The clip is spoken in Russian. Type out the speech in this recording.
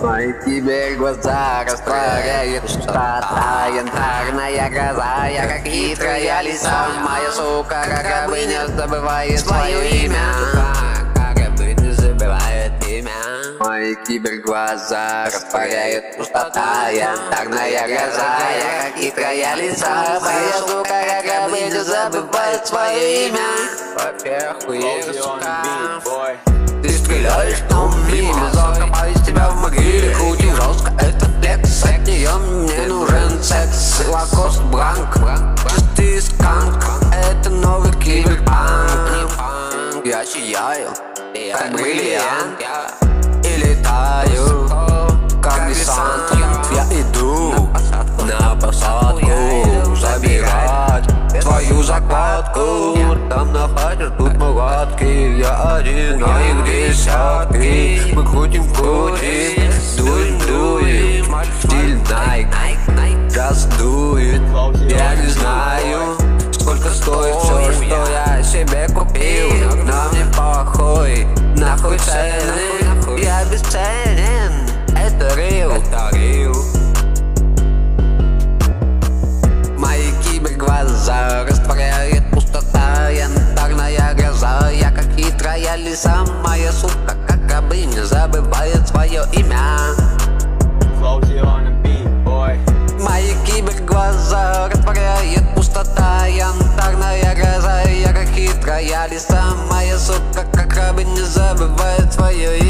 Мои тебе глаза растворяет пустота, янтарная гроза. Я как хитрая лиса, моя сука, как рабыня, забывает свое имя. Как рабыня забывает имя. Мои киберглаза растворяет пустота, янтарная гроза. Я как хитрая лиса, моя сука, как рабыня, забывает свое имя. Во-первых, сука, ты стреляешь на мимо, закопаюсь тебя в могиле. Крути жестко, это флекс, от нее мне нужен секс. Лакост Бранк, чистый сканк, это новый киберпанк. Я сияю, как бриллиант, и летаю, как десант. Я иду на посадку, забирать твою закладку. Там находят тут мулатки, я один, а их десятки. Мы крутим, дуем, стиль Nike, газ дует. Я не знаю, сколько стоит все, что я себе купил, но мне похуй, нахуй цены, я бесценен, это real. Мои киберглаза растворяет пустота, янтарная гроза. Я как хитрая лиса, моя сука, как рабыня, забывает свое имя. Мои киберглаза растворяет пустота, янтарная гроза. Я как хитрая лиса, моя сука, как рабыня, забывает свое